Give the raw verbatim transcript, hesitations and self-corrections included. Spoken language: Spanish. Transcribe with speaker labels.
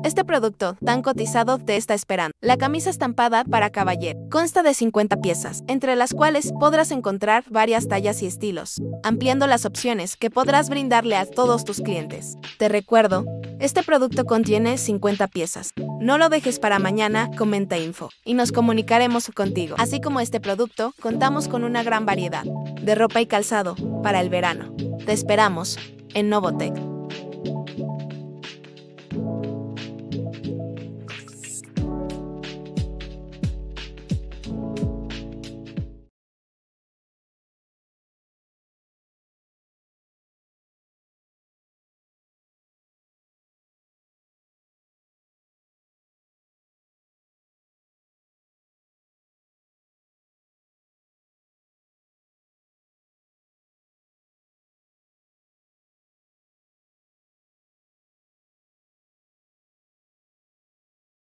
Speaker 1: Este producto tan cotizado te está esperando. La camisa estampada para caballero consta de cincuenta piezas, entre las cuales podrás encontrar varias tallas y estilos, ampliando las opciones que podrás brindarle a todos tus clientes. Te recuerdo, este producto contiene cincuenta piezas. No lo dejes para mañana, comenta info, y nos comunicaremos contigo. Así como este producto, contamos con una gran variedad de ropa y calzado para el verano. Te esperamos en Novotech.